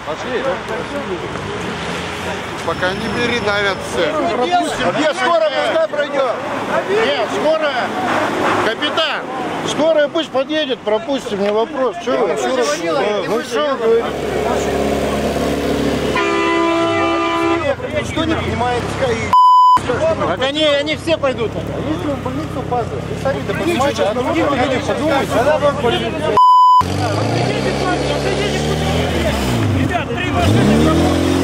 Пошли. Пока не передавят все. Где скорая пускай пройдет? Нет, скорая. Капитан, скорая пусть подъедет, пропустим, не вопрос. Что вы? Ну что вы говорите? Что не понимаете? Так они все пойдут. Если вы в больницу опаздываете, вы сами-то понимаете, о других людях подумайте. Когда вам полиция? Ребята, 3 машины.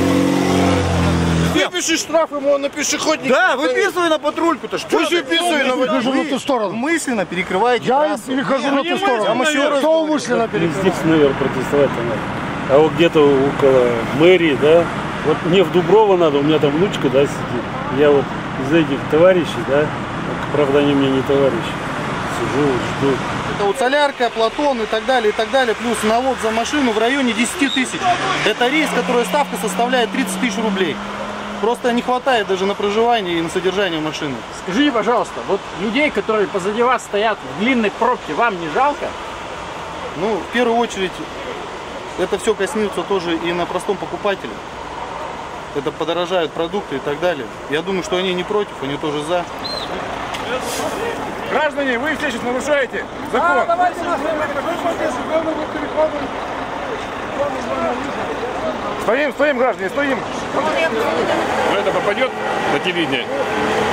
Выпиши штраф ему на пешеходнике. Да, выписывай на патрульку-то. Пусть выписывай на Выхожу на ту сторону. Мысленно перекрываете Я трассу. перехожу на ту сторону. вам еще раз Кто говорю. умышленно перекрывает? Здесь, наверное, протестовать-то надо. А вот где-то около мэрии, да, вот мне в Дуброво надо, у меня там внучка, да, сидит. Я вот из этих товарищей, да, правда, они мне не товарищи, сижу, жду. Это вот солярка, Платон и так далее, плюс налог за машину в районе 10 тысяч. Это рейс, который ставка составляет 30 тысяч рублей. Просто не хватает даже на проживание и на содержание машины. Скажите, пожалуйста, вот людей, которые позади вас стоят в длинной пробке, вам не жалко? Ну, в первую очередь, это все коснется тоже и на простом покупателе. Это подорожают продукты и так далее. Я думаю, что они не против, они тоже за. Граждане, вы все сейчас нарушаете закон. Стоим, граждане, стоим. Это попадет на телевидение.